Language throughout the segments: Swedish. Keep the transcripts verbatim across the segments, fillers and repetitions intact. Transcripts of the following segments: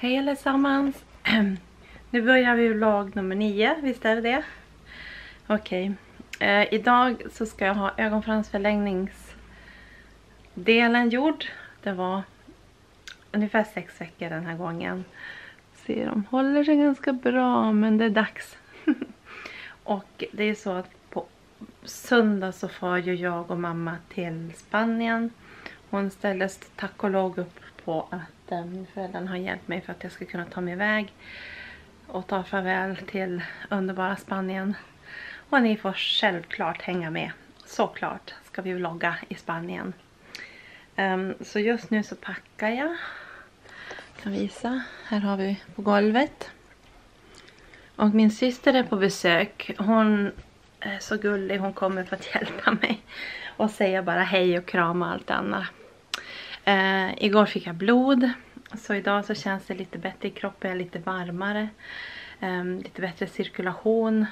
Hej allesammans. Nu börjar vi vlogg nummer nio, visst är det det? Okej. Okay. Eh, idag så ska jag ha ögonfransförlängningsdelen gjord. Det var ungefär sex veckor den här gången. Se, de håller sig ganska bra, men det är dags. Och det är så att på söndag så får ju jag och mamma till Spanien. Hon ställdes tack och lov upp på att um, föräldrarna har hjälpt mig för att jag ska kunna ta mig iväg och ta farväl till underbara Spanien. Och ni får självklart hänga med. Såklart ska vi vlogga i Spanien. Um, så just nu så packar jag. Jag kan visa. Här har vi på golvet. Och min syster är på besök. Hon är så gullig. Hon kommer för att hjälpa mig. Och säga bara hej och krama och allt annat. Uh, igår fick jag blod. Så idag så känns det lite bättre i kroppen. Jag är lite varmare. Um, lite bättre cirkulation.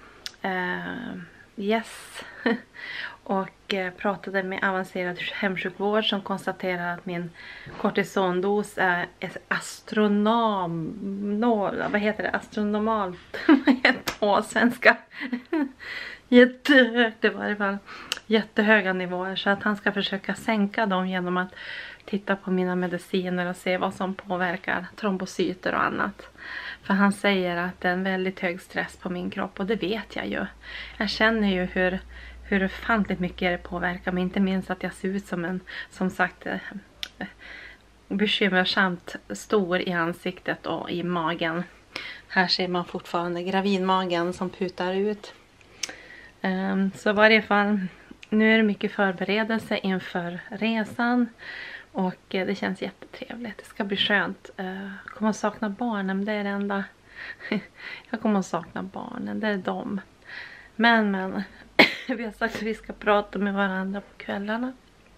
Uh, yes. Och uh, pratade med avancerad hemsjukvård som konstaterar att min kortisondos är astronom... No, vad heter det? Astronomalt. Vad heter det på svenska? Jättehögt i varje fall. Jättehöga nivåer. Så att han ska försöka sänka dem genom att titta på mina mediciner och se vad som påverkar trombocyter och annat. För han säger att det är en väldigt hög stress på min kropp. Och det vet jag ju. Jag känner ju hur, hur ofantligt mycket det påverkar mig. Inte minst att jag ser ut som en, som sagt, bekymmersamt stor i ansiktet och i magen. Här ser man fortfarande gravidmagen som putar ut. Um, så i varje fall, nu är det mycket förberedelse inför resan. Och eh, det känns jättetrevligt. Det ska bli skönt. Uh, jag kommer att sakna barnen, det är det enda. Jag kommer att sakna barnen, det är dem. Men, men. Vi har sagt att vi ska prata med varandra på kvällarna.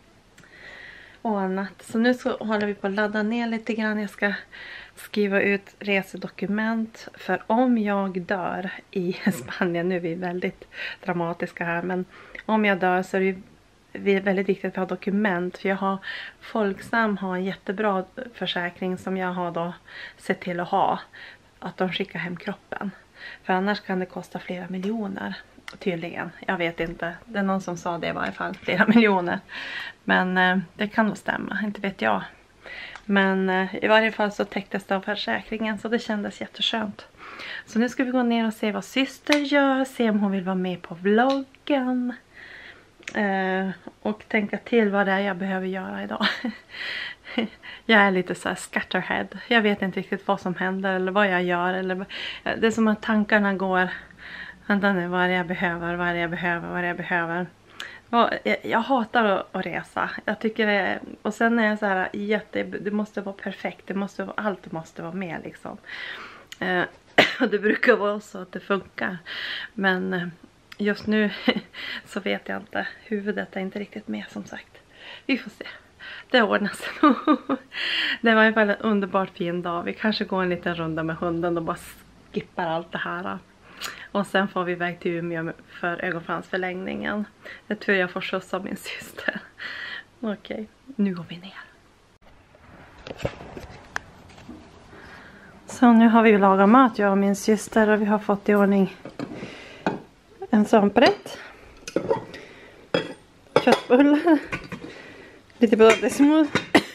Och annat. Så nu så håller vi på att ladda ner lite grann. Jag ska skriva ut resedokument. För om jag dör i Spanien. Nu är vi väldigt dramatiska här. Men om jag dör så är det det är väldigt viktigt att vi har dokument. För jag har Folksam har en jättebra försäkring som jag har då sett till att ha. Att de skickar hem kroppen. För annars kan det kosta flera miljoner. Tydligen. Jag vet inte. Det är någon som sa det i varje fall. Flera miljoner. Men eh, det kan nog stämma. Inte vet jag. Men eh, i varje fall så täcktes det av försäkringen. Så det kändes jätteskönt. Så nu ska vi gå ner och se vad syster gör. Se om hon vill vara med på vloggen. Eh, och tänka till vad det är jag behöver göra idag. Jag är lite så här scatterhead. Jag vet inte riktigt vad som händer. Eller vad jag gör. Eller, det är som att tankarna går... Vänta nu, vad är det jag behöver, vad är det jag behöver, vad är det jag behöver. Jag, jag hatar att, att resa. Jag tycker det, och sen är jag så här, jätte, det måste vara perfekt. Det måste vara, allt måste vara med liksom. Eh, och det brukar vara så att det funkar. Men just nu så vet jag inte. Huvudet är inte riktigt med som sagt. Vi får se. Det ordnas. Det var i alla fall en underbart fin dag. Vi kanske går en liten runda med hunden och bara skippar allt det här. Och sen får vi iväg till Umeå för ögonfransförlängningen. Jag tror jag får skjuts av min syster. Okej, okay, nu går vi ner. Så nu har vi ju lagat mat, jag och min syster. Och vi har fått i ordning en svampprätt. Köttbullar. Lite potatismos.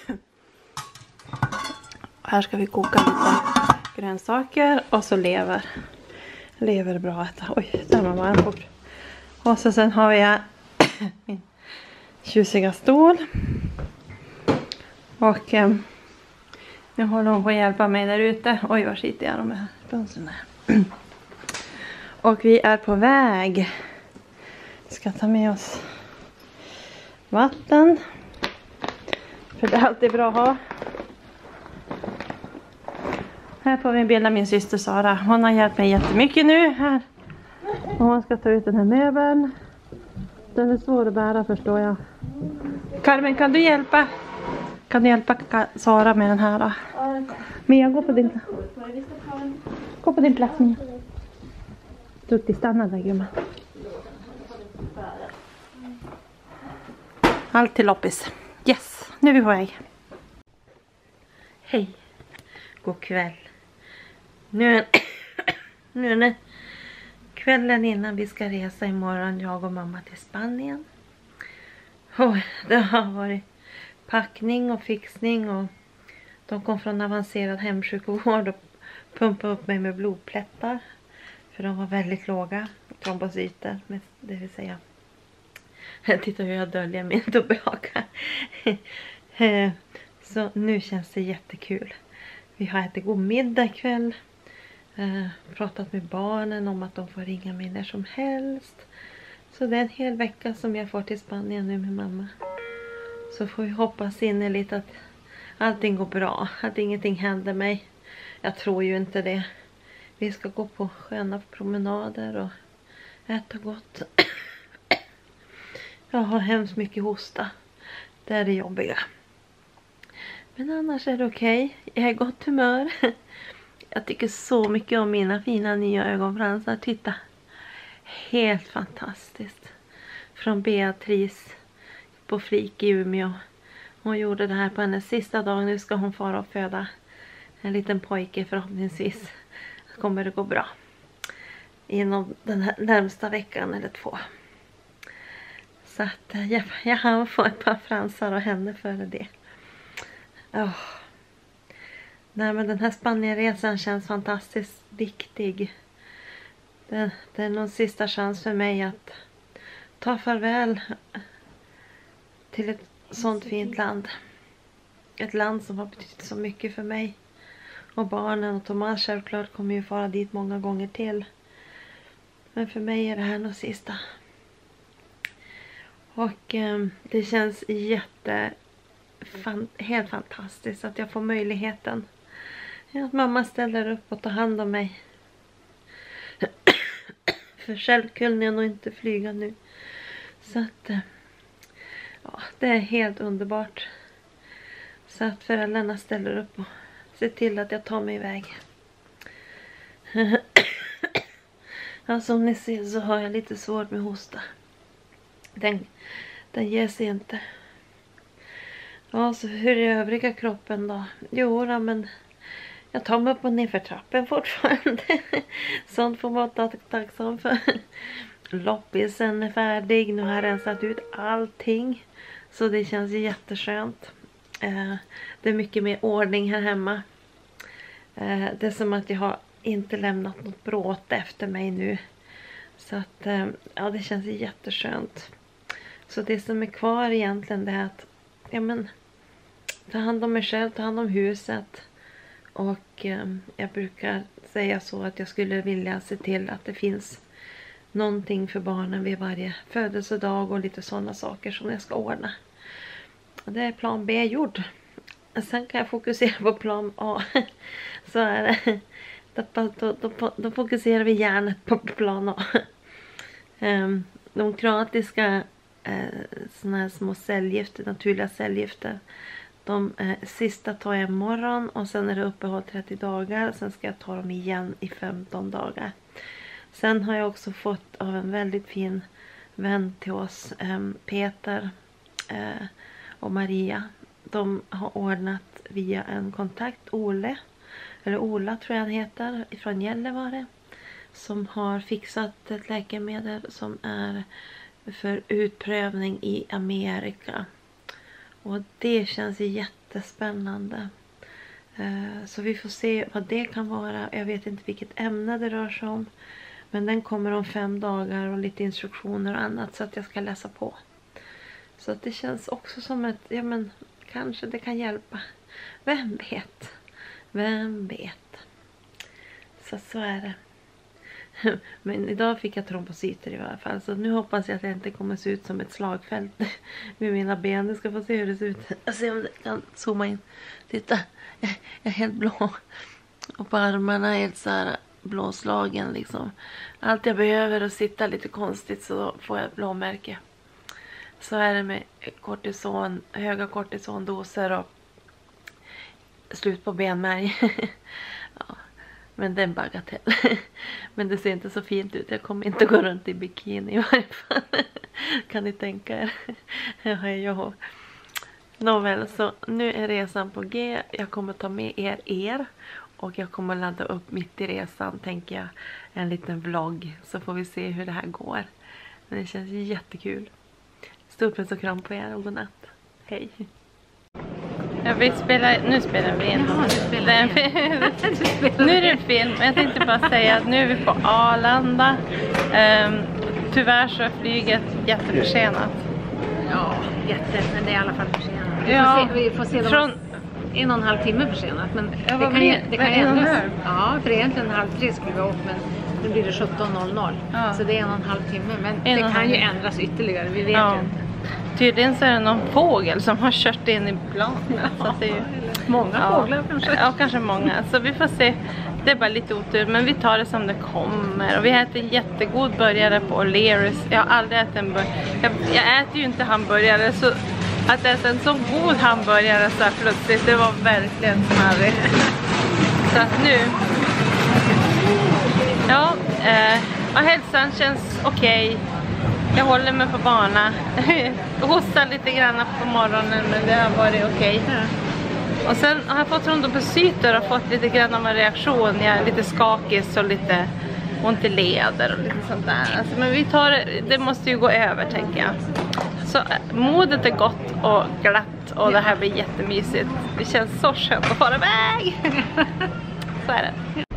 Här ska vi koka lite grönsaker. Och så lever. Lever bra att äta. Oj, där var man fort. Och så sen har jag min tjusiga stol. Och eh, nu håller hon på att hjälpa mig där ute. Oj, vad skiter jag de här bönserna. Och vi är på väg. Vi ska ta med oss vatten. För det är alltid bra att ha. Här får vi bilda min syster Sara. Hon har hjälpt mig jättemycket nu här. Och hon ska ta ut den här möbeln. Den är svår att bära förstår jag. Carmen, kan du hjälpa? Kan du hjälpa Sara med den här då? Mia, gå på din, gå på din plats Mia. Duktig, stanna där gumman. Allt till loppis. Yes, nu är vi på väg. Hej. God kväll. Nu är, nu är det kvällen innan vi ska resa imorgon, jag och mamma, till Spanien. Och det har varit packning och fixning, och de kom från avancerad hemsjukvård och pumpade upp mig med blodplättar. För de var väldigt låga, trombocyter, det vill säga. Titta hur jag döljer min dubbelhaka. Så nu känns det jättekul. Vi har ätit god middag ikväll. Eh, pratat med barnen om att de får ringa mig när som helst. Så det är en hel vecka som jag får till Spanien nu med mamma. Så får vi hoppas innerligt att allting går bra. Att ingenting händer mig. Jag tror ju inte det. Vi ska gå på sköna promenader och äta gott. Jag har hemskt mycket hosta. Det är det jobbiga. Men annars är det okej. Okay. Jag är i gott humör. Jag tycker så mycket om mina fina nya ögonfransar. Titta. Helt fantastiskt. Från Beatrice på Flik i Umeå. Hon gjorde det här på hennes sista dag. Nu ska hon fara och föda en liten pojke förhoppningsvis. Kommer det gå bra. Inom den här närmsta veckan eller två. Så att jag, jag har fått ett par fransar och henne före det. Oh. Nej, men den här Spanienresan känns fantastiskt viktig. Det, det är någon sista chans för mig att ta farväl till ett sånt fint land. Ett land som har betytt så mycket för mig. Och barnen och Thomas självklart kommer ju fara dit många gånger till. Men för mig är det här något sista. Och eh, det känns jätte, fan, helt fantastiskt att jag får möjligheten. Att mamma ställer upp och tar hand om mig. För själv kunde jag nog inte flyga nu. Så att eh, ja, det är helt underbart. Så att föräldrarna ställer upp och ser till att jag tar mig iväg. Ja, som ni ser så har jag lite svårt med hosta. Den, den ger sig inte. Ja, så hur är övriga kroppen då? Jo då, men jag tar mig upp och ner för trappen fortfarande. Sånt får man vara tacksam för. Loppisen är färdig. Nu har jag rensat ut allting. Så det känns jätteskönt. Eh, det är mycket mer ordning här hemma. Eh, det är som att jag har inte lämnat något bråte efter mig nu. Så att eh, ja, det känns jätteskönt. Så det som är kvar egentligen det är att ja, men, ta hand om mig själv, ta hand om huset. Och eh, jag brukar säga så att jag skulle vilja se till att det finns någonting för barnen vid varje födelsedag och lite sådana saker som jag ska ordna. Det är plan B gjord. Sen kan jag fokusera på plan A. Så är det. Då, då, då, då fokuserar vi hjärnet på plan A. De kroatiska såna här små cellgifter, naturliga cellgifter. De eh, sista tar jag imorgon och sen är det uppehåll trettio dagar. Sen ska jag ta dem igen i femton dagar. Sen har jag också fått av en väldigt fin vän till oss, eh, Peter eh, och Maria. De har ordnat via en kontakt, Ole, eller Ola tror jag han heter, från Gällivare. Som har fixat ett läkemedel som är för utprövning i Amerika. Och det känns jättespännande. Så vi får se vad det kan vara. Jag vet inte vilket ämne det rör sig om. Men den kommer om fem dagar och lite instruktioner och annat så att jag ska läsa på. Så att det känns också som ett, ja men kanske det kan hjälpa. Vem vet? Vem vet? Så så är det. Men idag fick jag trombocyter i alla fall. Så nu hoppas jag att jag inte kommer se ut som ett slagfält med mina ben. Nu ska få se hur det ser ut. Jag ser om det kan zooma in. Titta, jag är helt blå. Och på armarna är helt så här blåslagen liksom. Allt jag behöver att sitta lite konstigt så får jag ett blåmärke. Så är det med kortison, höga kortisondoser och slut på benmärg. Ja. Men det är en bagatell. Men det ser inte så fint ut. Jag kommer inte gå runt i bikini i varje fall. Kan ni tänka er? Ja, jag. Nåväl, så nu är resan på G. Jag kommer ta med er er. Och jag kommer ladda upp mitt i resan, tänker jag, en liten vlogg. Så får vi se hur det här går. Men det känns jättekul. Stor puss och kram på er och godnatt. Hej. Ja, vi spelar, nu spelar vi in. Jaha, du spelar in. Nu är det en film. Jag tänkte bara säga att nu är vi på Arlanda. Um, tyvärr så är flyget jätteförsenat. Ja, jätte, men det är i alla fall försenat. Vi Ja, får se, vi får se från... en och en halv timme försenat. Men Ja, det vad kan ju, blir- det kan ju vad är en och en ändras. halv? Ja, för egentligen halv tre skulle vi ha åkt, men nu blir det sjutton noll noll. Ja. Så det är en och en halv timme. Men En det och en kan halv. ju ändras ytterligare, vi vet Ja. ju inte. Tydligen så är det någon fågel som har kört in i planet. Så att det är ju... Många Ja. fåglar kanske. Ja, kanske många. Så vi får se. Det är bara lite otur, men vi tar det som det kommer. Och vi äter jättegod burgare på O'Learys. Jag har aldrig ätit en burgare. Jag, jag äter ju inte hamburgare, så att äta en så god hamburgare så här plötsligt, det var verkligen smarrigt. Så att nu... Ja, eh, och hälsan känns okej. Jag håller mig på bana. Jag hostar lite grann på morgonen, men det har varit okej. Och sen har jag fått thrombocyter och fått lite grann av en reaktion. Jag är lite skakig och lite ont i leder och lite sånt där. Alltså, men vi tar det, det måste ju gå över, tänker jag. Så äh, modet är gott och glatt och det här blir jättemysigt. Det känns så skönt att fara iväg. Så är det.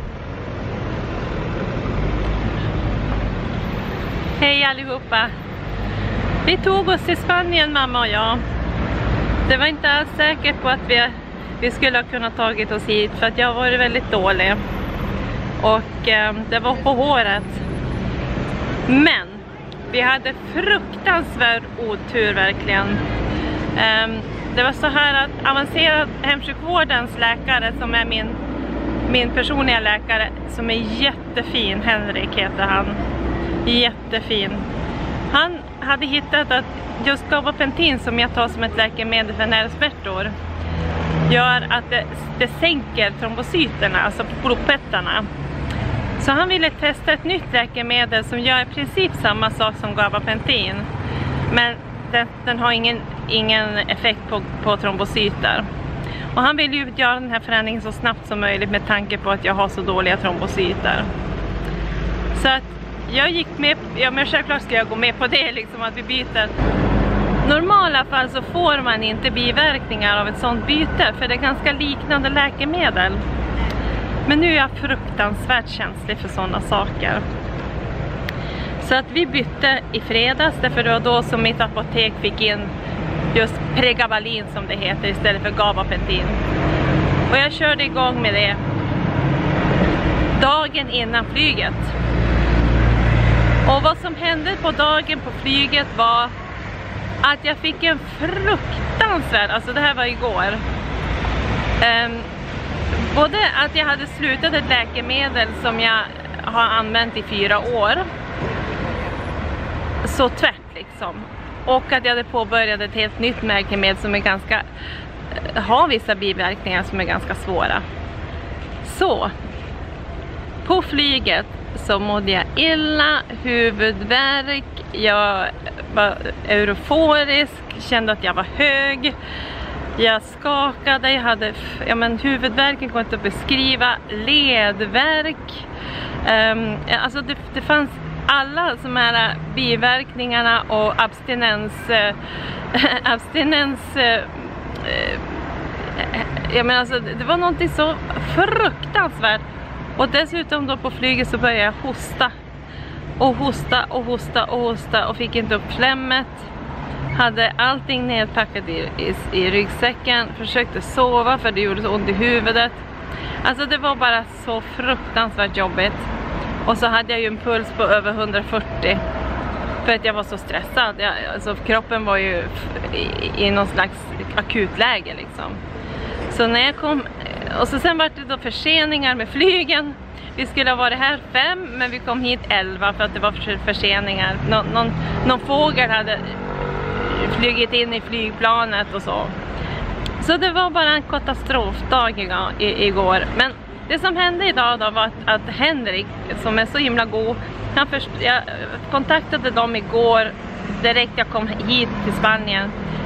Hej allihopa. Vi tog oss till Spanien, mamma och jag. Det var inte alls säkert på att vi, vi skulle ha kunnat tagit oss hit, för att jag har varit väldigt dålig. Och eh, det var på håret. Men vi hade fruktansvärd otur verkligen. Eh, det var så här att avancerad hemsjukvårdens läkare, som är min, min personliga läkare, som är jättefin, Henrik heter han. Jättefin. Han hade hittat att just gabapentin, som jag tar som ett läkemedel för nervsmärtor, gör att det, det sänker trombocyterna, alltså blodpettarna. Så han ville testa ett nytt läkemedel som gör i princip samma sak som gabapentin, men den, den har ingen, ingen effekt på, på trombocyter. Och han ville ju göra den här förändringen så snabbt som möjligt med tanke på att jag har så dåliga trombocyter. Så att jag gick med, ja men självklart ska jag gå med på det, liksom att vi byter. Normala fall så får man inte biverkningar av ett sånt byte, för det är ganska liknande läkemedel. Men nu är jag fruktansvärt känslig för sådana saker. Så att vi bytte i fredags, därför det var då som mitt apotek fick in just Pregabalin, som det heter, istället för gabapentin. Och jag körde igång med det dagen innan flyget. Och vad som hände på dagen på flyget var att jag fick en fruktansvärd, alltså det här var igår. Um, både att jag hade slutat ett läkemedel som jag har använt i fyra år. Så tvärt liksom. Och att jag hade påbörjat ett helt nytt läkemedel som är ganska, har vissa biverkningar som är ganska svåra. Så, på flyget så mådde jag illa, huvudvärk, jag var euforisk, kände att jag var hög, jag skakade, jag hade, ja men huvudvärken går inte att beskriva, ledvärk, um, alltså det, det fanns alla de här biverkningarna och abstinens, äh, abstinens, äh, äh, jag menar alltså det var någonting så fruktansvärt. Och dessutom då på flyget så började jag hosta. Och hosta och hosta och hosta och fick inte upp klämmet. Hade allting nedpackat i, i, i ryggsäcken. Försökte sova för det gjorde så ont i huvudet. Alltså det var bara så fruktansvärt jobbigt. Och så hade jag ju en puls på över hundrafyrtio. För att jag var så stressad. Jag, alltså kroppen var ju i, i någon slags akutläge liksom. Så när jag kom, och så sen var det då förseningar med flygen. Vi skulle ha varit här fem, men vi kom hit elva för att det var förseningar. Nå, någon, någon fågel hade flugit in i flygplanet och så. Så det var bara en katastrofdag igår. Men det som hände idag då var att, att Henrik, som är så himla god, han först, jag kontaktade dem igår direkt jag kom hit till Spanien.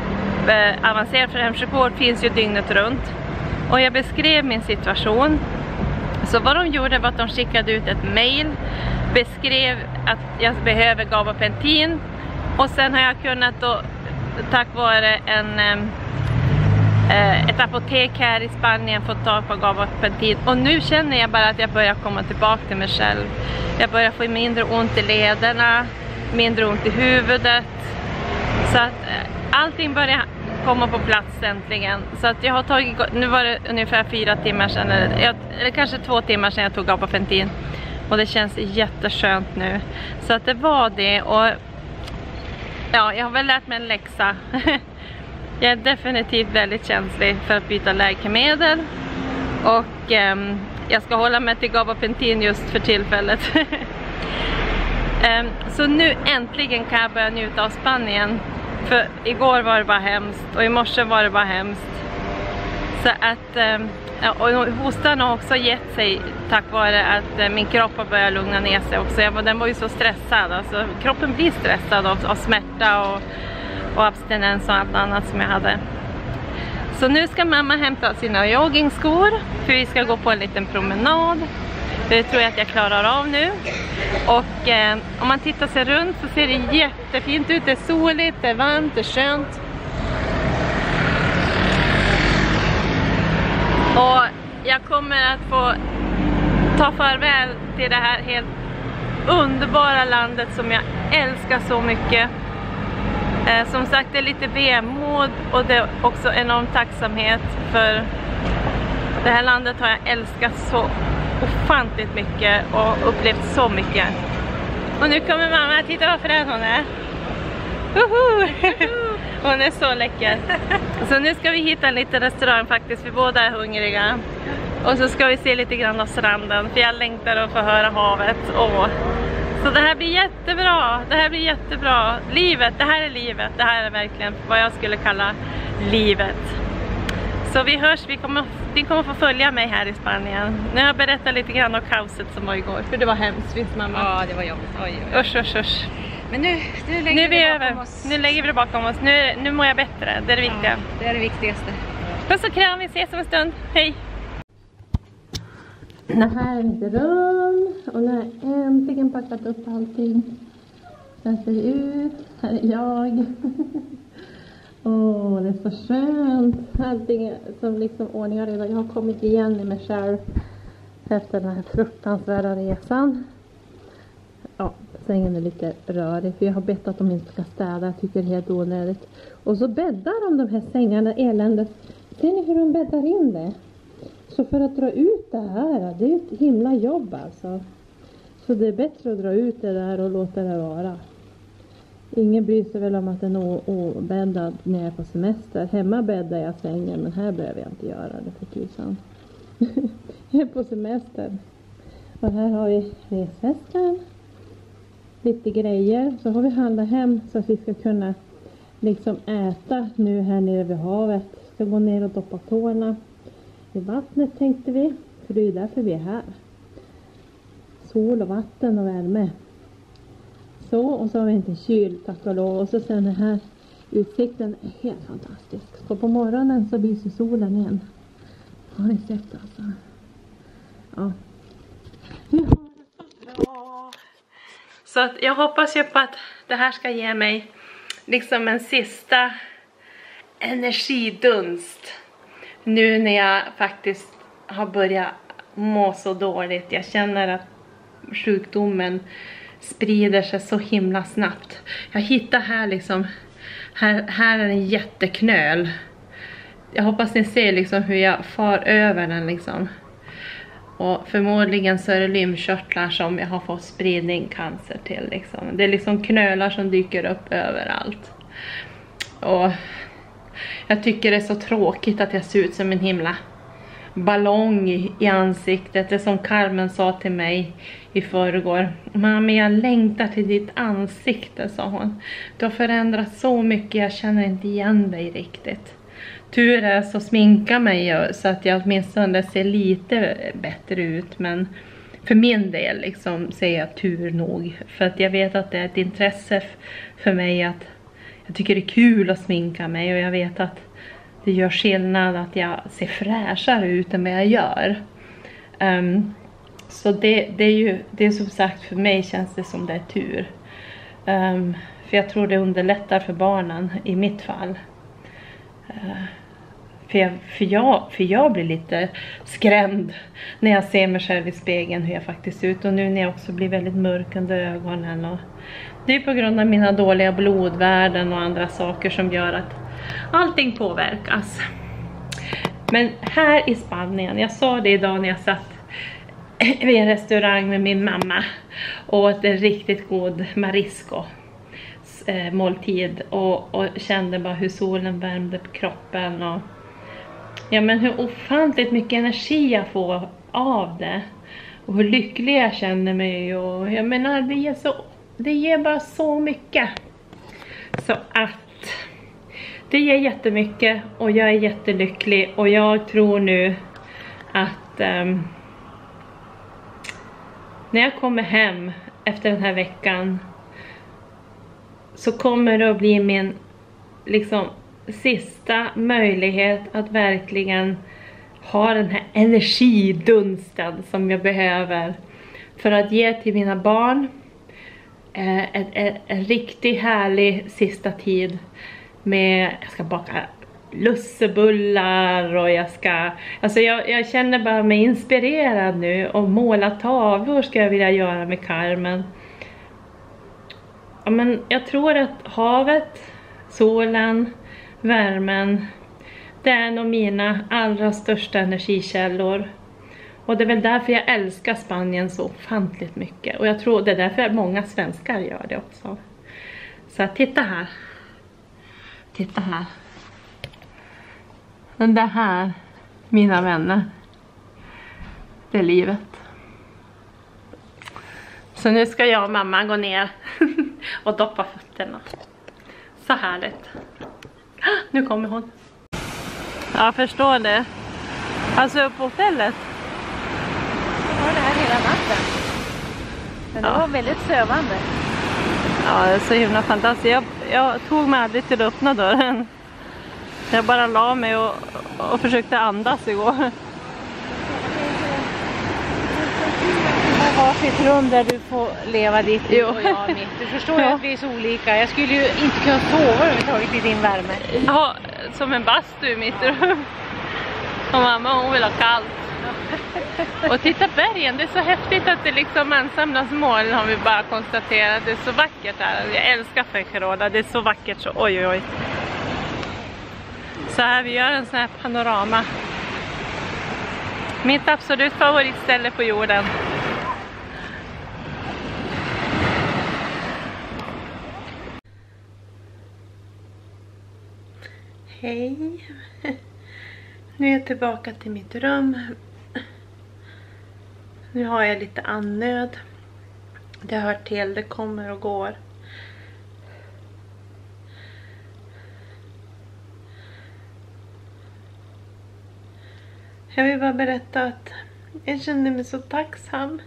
eh, avancerad för hemsjukvård finns ju dygnet runt. Och jag beskrev min situation. Så vad de gjorde var att de skickade ut ett mail, beskrev att jag behöver gabapentin, och sen har jag kunnat då, tack vare en, eh, ett apotek här i Spanien, fått tag på gabapentin. Och nu känner jag bara att jag börjar komma tillbaka till mig själv. Jag börjar få mindre ont i lederna, mindre ont i huvudet. Så att eh, allting börjar komma på plats äntligen. Så att jag har tagit, nu var det ungefär fyra timmar sedan, eller, eller kanske två timmar sedan jag tog gabapentin. Och det känns jätteskönt nu. Så att det var det, och ja, jag har väl lärt mig en läxa. Jag är definitivt väldigt känslig för att byta läkemedel. Och eh, jag ska hålla mig till gabapentin just för tillfället. eh, så nu äntligen kan jag börja njuta av Spanien. För igår var det bara hemskt, och i morse var det bara hemskt. Så att, eh, och hostan har också gett sig tack vare att eh, min kropp har börjat lugna ner sig också. Jag, den var ju så stressad, alltså kroppen blir stressad av, av smärta och, och abstinens och allt annat som jag hade. Så nu ska mamma hämta sina joggingskor, för vi ska gå på en liten promenad. Det tror jag att jag klarar av nu. Och eh, om man tittar sig runt så ser det jättefint ut. Det är soligt, det är varmt, det är skönt. Och jag kommer att få ta farväl till det här helt underbara landet som jag älskar så mycket. Eh, som sagt, det är lite vemod, och det är också enorm tacksamhet, för det här landet har jag älskat så ofantligt mycket och upplevt så mycket. Och nu kommer mamma, titta vad frän hon är. Woho! Hon är så läcker. Så nu ska vi hitta en liten restaurang faktiskt, vi båda är hungriga. Och så ska vi se lite grann av stranden, för jag längtar att få höra havet. Åh. Så det här blir jättebra, det här blir jättebra. Livet, det här är livet, det här är verkligen vad jag skulle kalla livet. Så vi hörs, vi kommer, vi kommer få följa mig här i Spanien. Nu har jag berättat lite grann om kaoset som var igår, för det var hemskt, visst mamma? Ja, det var jobbigt. Oj, oj. Usch, usch, usch. Men nu, nu lägger Nu är vi vi över, bakom oss. nu lägger vi det bakom oss. Nu, nu mår jag bättre, det är det viktiga. Ja, det är det viktigaste. Puss och kram, vi ses om en stund. Hej! Det här är mitt rum, och nu har jag äntligen packat upp allting. Så här ser det ut, här är jag. Åh, oh, det är så skönt. Allting som liksom ordning och reda. Jag har kommit igen i mig själv efter den här fruktansvärda resan. Ja, sängen är lite rörig, för jag har bett att de inte ska städa. Jag tycker det är helt onödigt. Och så bäddar de de här sängarna, eländet. Ser ni hur de bäddar in det? Så för att dra ut det här, det är ett himla jobb alltså. Så det är bättre att dra ut det där och låta det vara. Ingen bryr sig väl om att den är obäddad när jag är på semester. Hemma bäddar jag sängen, men här behöver jag inte göra det för tusan. Jag är på semester. Och här har vi resväskan. Lite grejer. Så har vi handlat hem så att vi ska kunna liksom äta nu här nere vid havet. Ska gå ner och doppa tårna i vattnet, tänkte vi. För det är ju därför vi är här. Sol och vatten och värme. Så, och så har vi inte kyl, tack och lov. Och så sen den här utsikten är helt fantastisk. Så på morgonen så lyser solen igen. Har ni sett alltså? Ja. Vi har det så bra. Så att jag hoppas ju på att det här ska ge mig liksom en sista energidunst. Nu när jag faktiskt har börjat må så dåligt. Jag känner att sjukdomen sprider sig så himla snabbt. Jag hittar här liksom, här, här är en jätteknöl. Jag hoppas ni ser liksom hur jag far över den liksom. Och förmodligen så är det lymfkörtlar som jag har fått spridning cancer till liksom. Det är liksom knölar som dyker upp överallt. Och jag tycker det är så tråkigt att jag ser ut som en himla ballong i, i ansiktet. Det som Carmen sa till mig i förrgår. Mamma, jag längtar till ditt ansikte, sa hon. Du har förändrat så mycket, jag känner inte igen dig riktigt. Tur är så sminka mig så att jag åtminstone ser lite bättre ut. Men för min del liksom säger jag tur nog. För att jag vet att det är ett intresse för mig att jag tycker det är kul att sminka mig och jag vet att det gör skillnad att jag ser fräschare ut än vad jag gör. Um, så det, det är ju, det är som sagt, för mig känns det som det är tur. Um, för jag tror det underlättar för barnen i mitt fall. Uh, för, jag, för, jag, för jag blir lite skrämd när jag ser mig själv i spegeln hur jag faktiskt ser ut. Och nu när jag också blir väldigt mörk under ögonen. Och det är på grund av mina dåliga blodvärden och andra saker som gör att allting påverkas. Men här i Spanien, jag sa det idag när jag satt vid en restaurang med min mamma och åt en riktigt god marisco eh, måltid och, och kände bara hur solen värmde på kroppen och ja, men hur ofantligt mycket energi jag får av det och hur lycklig jag känner mig och jag menar det ger, så, det ger bara så mycket så att det ger jättemycket och jag är jättelycklig och jag tror nu att um, när jag kommer hem efter den här veckan så kommer det att bli min liksom sista möjlighet att verkligen ha den här energidunsten som jag behöver för att ge till mina barn eh, en, en, en riktigt härlig sista tid med, jag ska baka lussebullar och jag ska, alltså jag, jag känner bara mig inspirerad nu och måla tavlor ska jag vilja göra med Carmen. Ja, men jag tror att havet, solen, värmen, det är nog mina allra största energikällor. Och det är väl därför jag älskar Spanien så ofantligt mycket. Och jag tror det är därför många svenskar gör det också. Så titta här. Titta här. Den där här, mina vänner. Det är livet. Så nu ska jag och mamma gå ner och doppa fötterna. Så härligt. Nu kommer hon. Jag förstår det. Alltså på hotellet. Jag var det här hela natten. Men det Ja. var väldigt sövande. Ja, det är så himla fantastiskt. Jag, jag tog mig aldrig till att öppna dörren. Jag bara la mig och, och försökte andas igår. Det var ett rum där du får leva ditt liv Jo. och jag mitt. Du förstår ju Ja. att vi är så olika. Jag skulle ju inte kunna sova överhuvudtaget i din värme. Ja, som en bastu i mitt rum. Och mamma hon vill ha kallt. Och titta bergen, det är så häftigt att det liksom ansamlas moln har vi bara konstaterat. Det är så vackert här. Jag älskar Fuengirola, det är så vackert så oj oj oj. Så här vi gör en sån här panorama. Mitt absolut favoritställe på jorden. Hej. Nu är jag tillbaka till mitt rum. Nu har jag lite andnöd. Det hör till, det kommer och går. Jag vill bara berätta att jag känner mig så tacksam.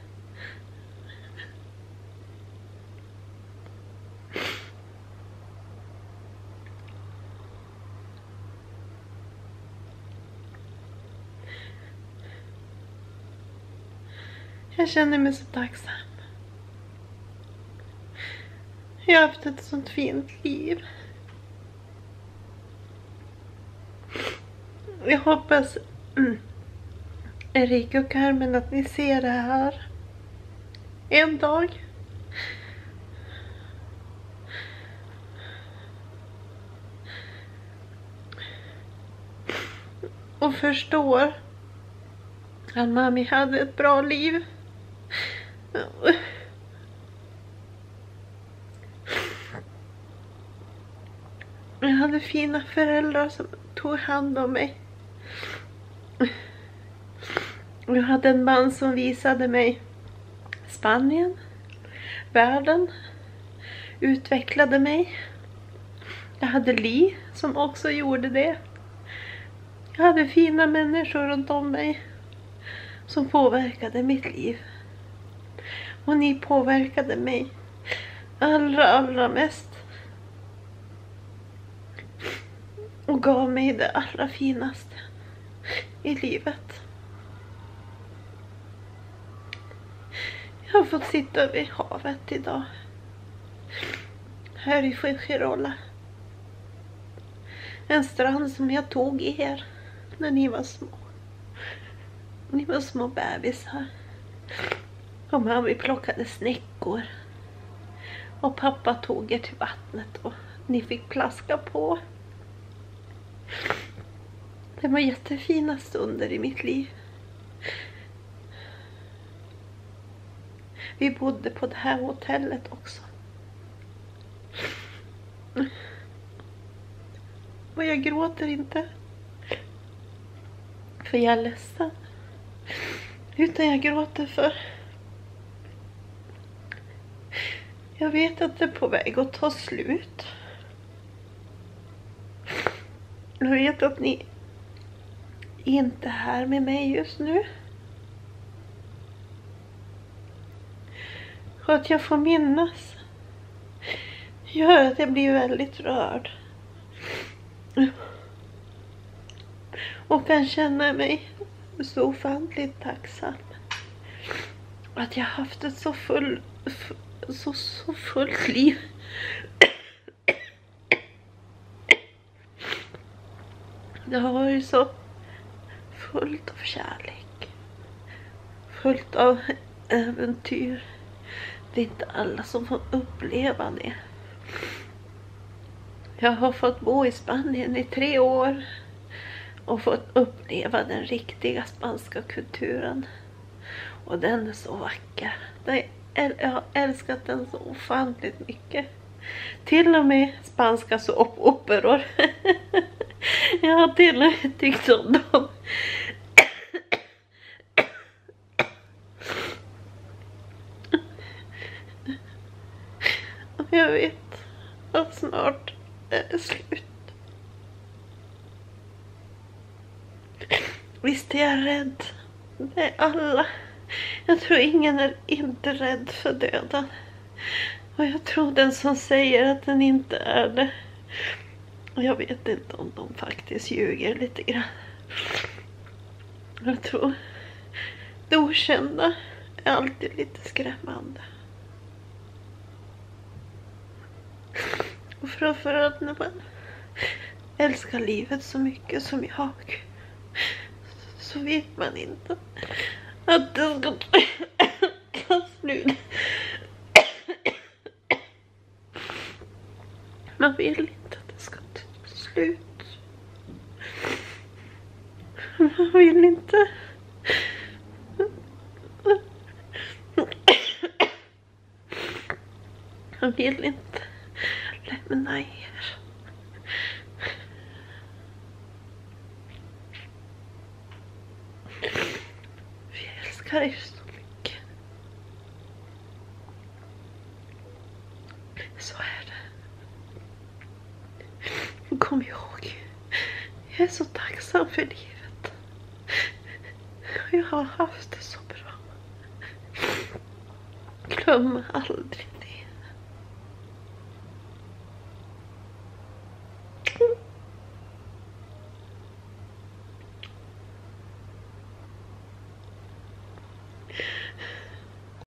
Jag känner mig så tacksam. Jag har haft ett sånt fint liv. Jag hoppas mm, Erika och Carmen att ni ser det här en dag. Och förstår att mamma hade ett bra liv. Jag hade fina föräldrar som tog hand om mig. Jag hade en man som visade mig Spanien, världen, utvecklade mig. Jag hade Li som också gjorde det. Jag hade fina människor runt om mig som påverkade mitt liv. Och ni påverkade mig allra, allra mest. och gav mig det allra finaste i livet. Jag har fått sitta vid havet idag. Här i Fujirola. En strand som jag tog er när ni var små. Ni var små bebisar. Och mamma plockade snäckor. Och pappa tog er till vattnet och ni fick plaska på. Det var jättefina stunder i mitt liv. Vi bodde på det här hotellet också. Och jag gråter inte. För jag är ledsen. Utan jag gråter för jag vet att det är på väg att ta slut. Jag vet att ni inte är här med mig just nu. Och att jag får minnas gör att jag blir väldigt rörd. Och kan känna mig så ofantligt tacksam. Att jag haft ett så full, så, så fullt liv. Det har varit så fullt av kärlek. Fullt av äventyr. Det är inte alla som får uppleva det. Jag har fått bo i Spanien i tre år. Och fått uppleva den riktiga spanska kulturen. Och den är så vacker. Jag har älskat den så ofantligt mycket. Till och med spanska såpoperor. Jag har till och med tyckt om dem. Och jag vet att snart är det slut. Visst är jag rädd. Det är alla. Jag tror ingen är inte rädd för döden. Och jag tror den som säger att den inte är det. Och jag vet inte om de faktiskt ljuger lite grann. Jag tror det okända är alltid lite skrämmande. Och framförallt när man älskar livet så mycket som jag. Så vet man inte att det ska ta slut. Man vill inte att det ska ta slut. Man vill inte. Man vill inte lämna er. Vi älskar er så mycket. Så är det. Kom ihåg. Jag är så tacksam för livet. Jag har haft det så bra. Glöm aldrig